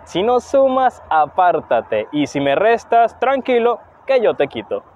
Si no sumas, apártate. Y si me restas, tranquilo, que yo te quito.